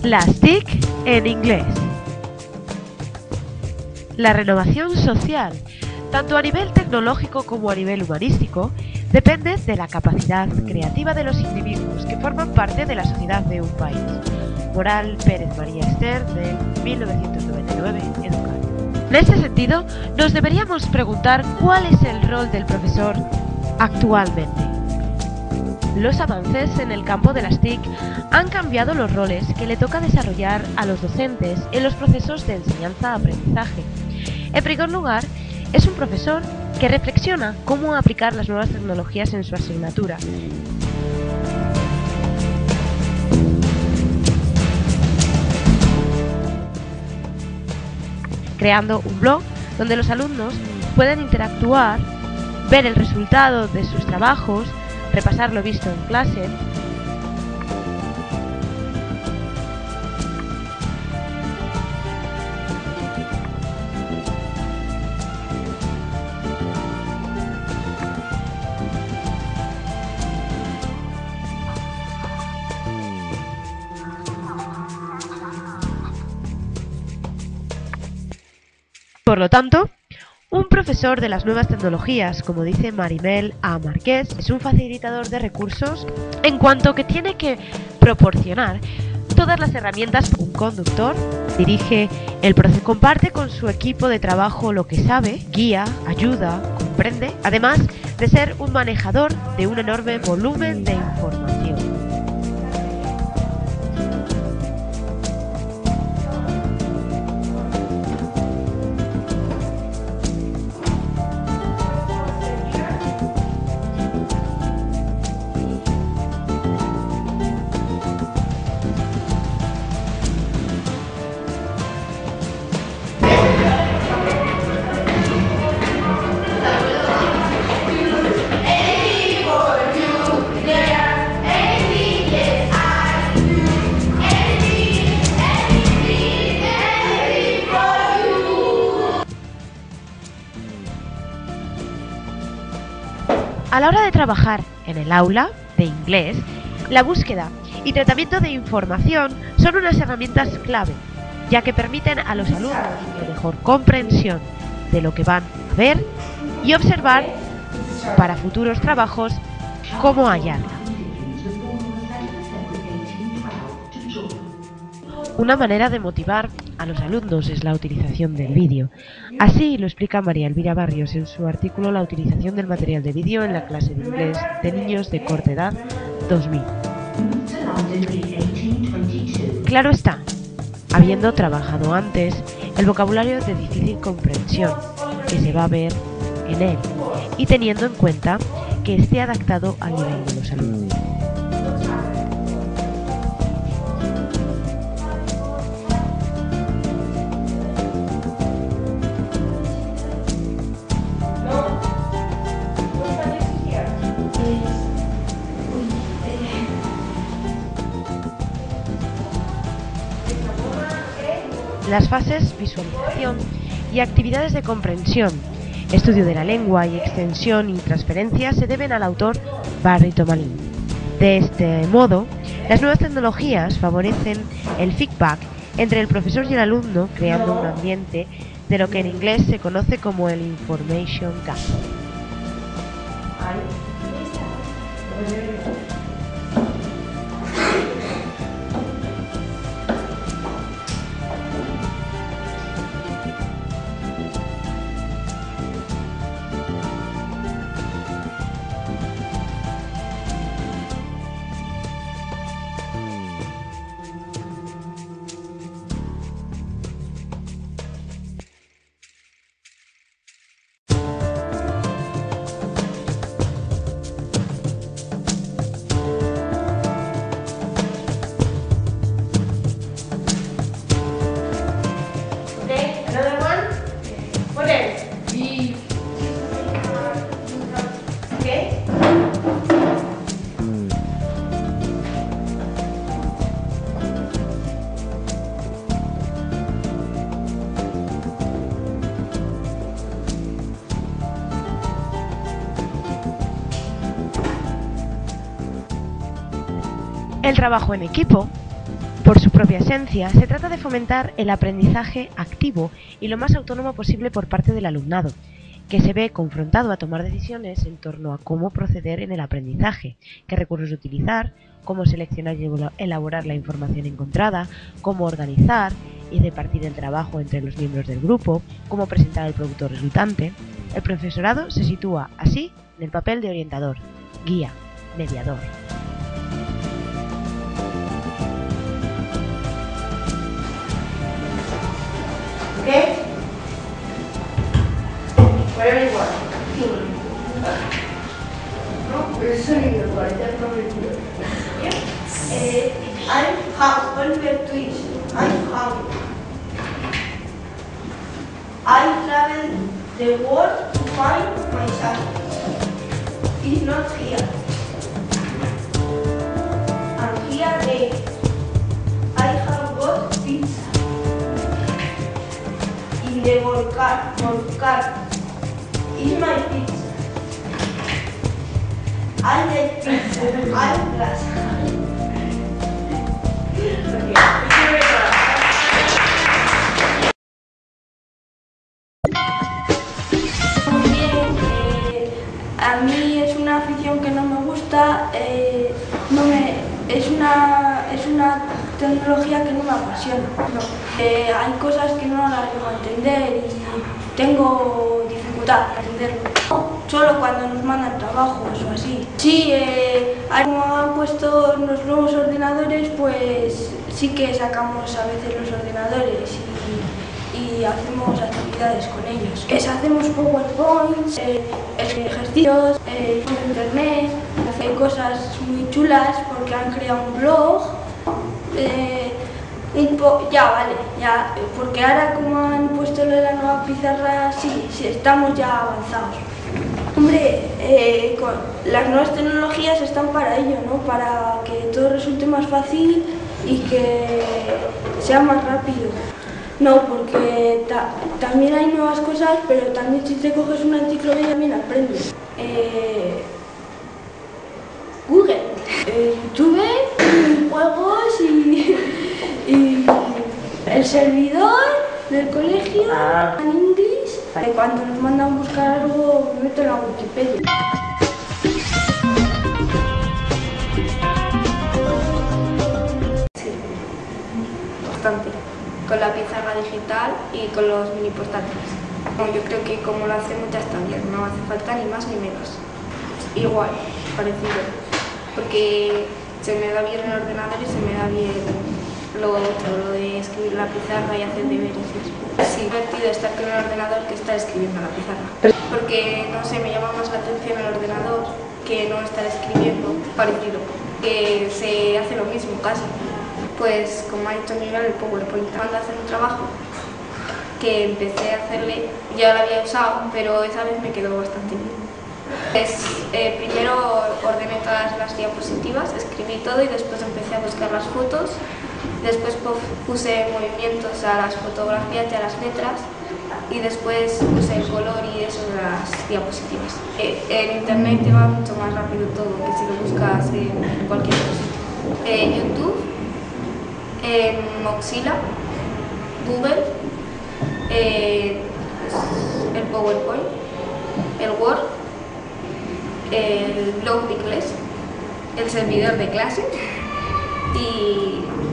Las TIC en inglés. La renovación social, tanto a nivel tecnológico como a nivel humanístico, depende de la capacidad creativa de los individuos que forman parte de la sociedad de un país. Moral Pérez María Ester, del 1999, Educar. En ese sentido, nos deberíamos preguntar cuál es el rol del profesor actualmente. Los avances en el campo de las TIC han cambiado los roles que le toca desarrollar a los docentes en los procesos de enseñanza-aprendizaje. En primer lugar, es un profesor que reflexiona cómo aplicar las nuevas tecnologías en su asignatura. Creando un blog donde los alumnos pueden interactuar, ver el resultado de sus trabajos, repasar lo visto en clase. Por lo tanto, un profesor de las nuevas tecnologías, como dice Marimel A. Márquez, es un facilitador de recursos en cuanto que tiene que proporcionar todas las herramientas. Un conductor dirige el proceso, comparte con su equipo de trabajo lo que sabe, guía, ayuda, comprende, además de ser un manejador de un enorme volumen de información. A la hora de trabajar en el aula de inglés, la búsqueda y tratamiento de información son unas herramientas clave, ya que permiten a los alumnos una mejor comprensión de lo que van a ver y observar para futuros trabajos, cómo hallarla. Una manera de motivar a los alumnos es la utilización del vídeo. Así lo explica María Elvira Barrios en su artículo La utilización del material de vídeo en la clase de inglés de niños de corta edad 2000. Claro está, habiendo trabajado antes el vocabulario de difícil comprensión que se va a ver en él y teniendo en cuenta que esté adaptado al nivel de los alumnos. Las fases visualización y actividades de comprensión, estudio de la lengua y extensión y transferencia se deben al autor Barry Tomalin. De este modo, las nuevas tecnologías favorecen el feedback entre el profesor y el alumno, creando un ambiente de lo que en inglés se conoce como el information gap. El trabajo en equipo Por su propia esencia, se trata de fomentar el aprendizaje activo y lo más autónomo posible por parte del alumnado, que se ve confrontado a tomar decisiones en torno a cómo proceder en el aprendizaje, qué recursos utilizar, cómo seleccionar y elaborar la información encontrada, cómo organizar y repartir el trabajo entre los miembros del grupo, cómo presentar el producto resultante. El profesorado se sitúa así en el papel de orientador, guía, mediador. Okay? Wherever you are. No, eso ni me parece profesor. I'm hungry. Oliver Twist. I'm hungry. I travel the world to find my son. He's not here. And here they. I have got pizza. In the volcán. Is my pizza. I like pizza. I'm glass. Muy bien, a mí es una afición que no me gusta, es una tecnología que no me apasiona. Hay cosas que no las llego a entender y tengo dificultad para entenderlo. Solo cuando nos mandan trabajos o así. Sí, como han puesto los nuevos ordenadores, pues sí que sacamos a veces los ordenadores y hacemos actividades con ellos. Hacemos PowerPoints, ejercicios, por internet, hacer cosas muy chulas porque han creado un blog. Porque ahora como han puesto lo de la nueva pizarra, sí, estamos ya avanzados. Hombre, las nuevas tecnologías están para ello, ¿no? Para que todo resulte más fácil y que sea más rápido. No, porque también hay nuevas cosas, pero también si te coges una enciclopedia también aprendes. Google, YouTube, juegos y el servidor del colegio en inglés. Cuando nos mandan a buscar algo, me meto en la Wikipedia. Sí, bastante. Con la pizarra digital y con los mini portátiles. Bueno, yo creo que como lo hacemos ya está bien, no hace falta ni más ni menos. Igual, parecido. Porque se me da bien el ordenador y se me da bien lo otro, lo de escribir la pizarra y hacer deberes. Es divertido estar con el ordenador que estar escribiendo la pizarra. Porque, no sé, me llama más la atención el ordenador que no estar escribiendo, parecido. Que se hace lo mismo casi. Pues, como ha dicho Miguel, el PowerPoint. Cuando hacer un trabajo que empecé a hacerle, ya lo había usado, pero esa vez me quedó bastante bien. Primero ordené todas las diapositivas, escribí todo y después empecé a buscar las fotos. Después puse movimientos a las fotografías y a las letras y después puse el color y eso de las diapositivas. En internet te va mucho más rápido todo que si lo buscas en cualquier sitio. YouTube, Mozilla, Google, el PowerPoint, el Word, el blog de inglés, el servidor de clase y